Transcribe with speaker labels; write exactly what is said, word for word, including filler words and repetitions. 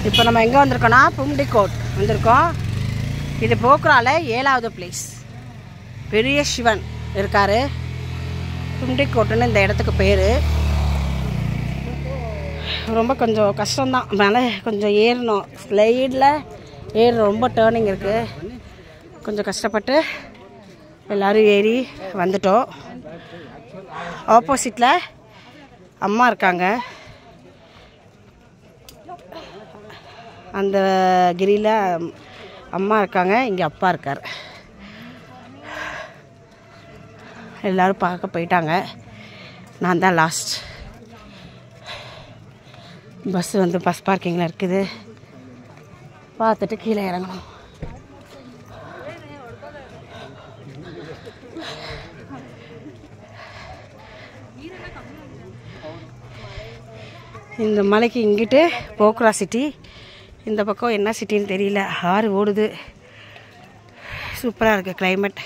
Speaker 1: இப்போ நம்ம எங்கே வந்திருக்கோன்னா பும்டிகோட் வந்திருக்கோம். இது போக்ரால ஏழாவது பிளேஸ். பெரிய சிவன் இருக்கார். பும்டிகோட்டுன்னு இந்த இடத்துக்கு பேர். ரொம்ப கொஞ்சம் கஷ்டம்தான், மேலே கொஞ்சம் ஏறணும். ஸ்லைடில் ஏற ரொம்ப டேர்னிங் இருக்குது. கொஞ்சம் கஷ்டப்பட்டு எல்லோரும் ஏறி வந்துட்டோம். ஆப்போசிட்டில் அம்மா இருக்காங்க. அந்த கிரியில் அம்மா இருக்காங்க, இங்கே அப்பா இருக்கார். எல்லோரும் பார்க்க போயிட்டாங்க. நான் தான் லாஸ்ட். பஸ் வந்து பஸ் பார்க்கிங்கில் இருக்குது. பார்த்துட்டு கீழே இறங்கணும். இந்த மலைக்கு இங்கிட்டு போக்ரா சிட்டி, இந்த பக்கம் என்ன சிட்டின்னு தெரியல. ஆறு ஓடுது. சூப்பராக இருக்குது கிளைமேட்.